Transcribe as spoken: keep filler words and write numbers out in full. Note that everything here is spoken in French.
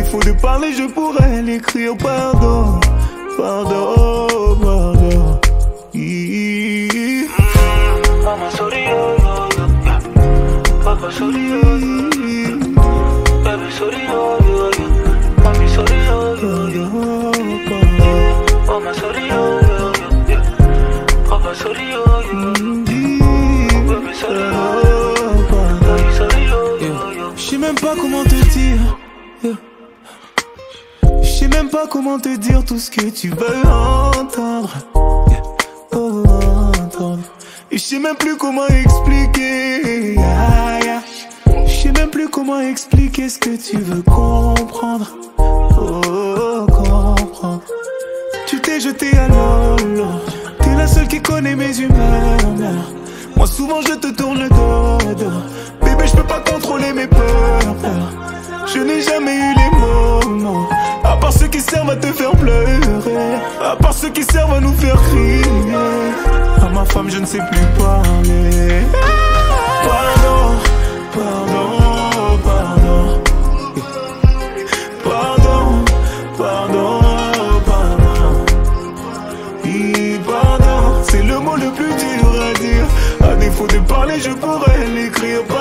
défaut de parler, je pourrais l'écrire. Pardon, pardon, pardon. Hi. Mama sorry, oh, oh, oh. Papa sorry, oh, oh. Baby sorry, oh, oh, oh. Mami sorry, oh, oh, oh. Mama sorry, oh, oh, oh. Papa sorry, oh, oh. Baby sorry, oh, oh. Baby sorry, oh, oh. Je sais même pas comment te dire. Je sais même pas comment te dire tout ce que tu veux entendre. Oh, entendre. Et je sais même plus comment expliquer. Je sais même plus comment expliquer ce que tu veux comprendre. Oh, comprendre. Tu t'es jeté à l'eau. T'es la seule qui connaît mes humeurs. Moi souvent je te tourne le dos. Bébé, je peux pas contrôler mes peurs. Je n'ai jamais eu les mots, non. À part ceux qui servent à te faire pleurer, à part ceux qui servent à nous faire crier. À ma femme je ne sais plus parler. Pardon, pardon, pardon. Pardon, pardon, pardon. Oui, pardon, c'est le mot le plus dur à dire. À défaut de parler je pourrais l'écrire.